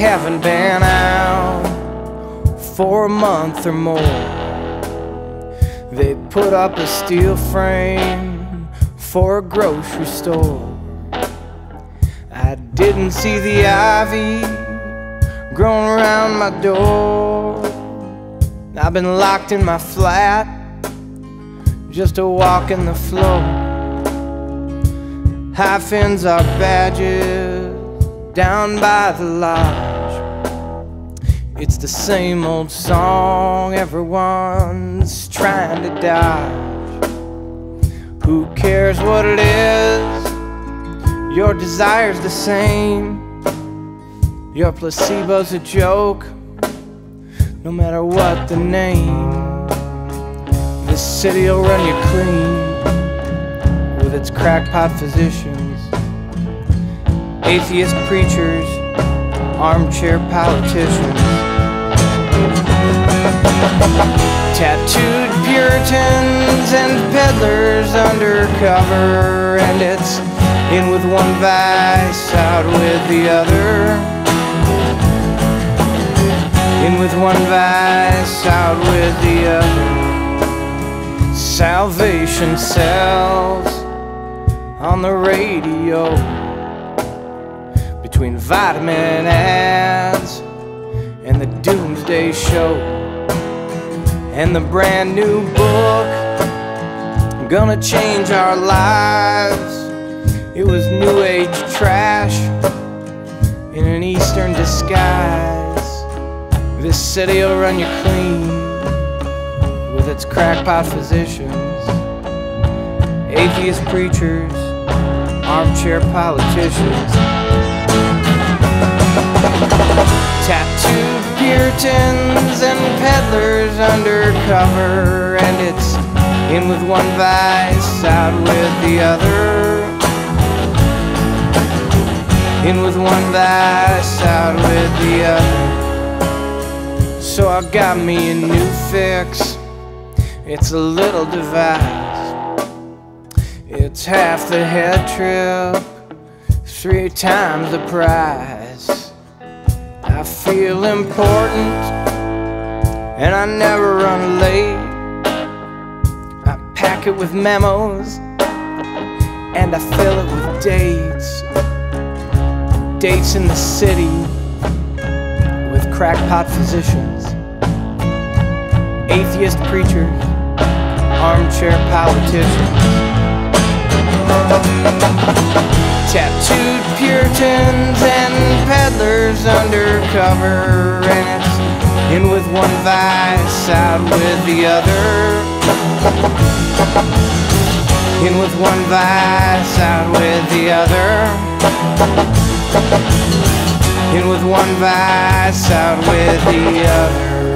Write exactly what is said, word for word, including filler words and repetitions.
haven't been out for a month or more. They put up a steel frame for a grocery store. I didn't see the ivy growing around my door. I've been locked in my flat, just a walk in the floor. High fins are badges down by the lodge. It's the same old song everyone's trying to dodge. Who cares what it is? Your desire's the same. Your placebo's a joke, no matter what the name. This city'll run you clean with its crackpot physicians, atheist preachers, armchair politicians, tattooed Puritans and peddlers undercover. And it's in with one vice, out with the other. In with one vice, out with the other. Salvation sells on the radio, between vitamin ads and the Doomsday Show. And the brand new book gonna change our lives. It was new age trash in an eastern disguise. This city'll run you clean with its crackpot physicians, atheist preachers, armchair politicians, tattooed Puritans and peddlers undercover. And it's in with one vice, out with the other. In with one vice, out with the other. So I got me a new fix. It's a little device. It's half the head trip, three times the price. I feel important and I never run late. I pack it with memos and I fill it with dates. Dates in the city with crackpot physicians, atheist preachers, armchair politicians, tattooed Puritans and peddlers undercover. And it's in with one vice, out with the other. In with one vice, out with the other. In with one vice, out with the other.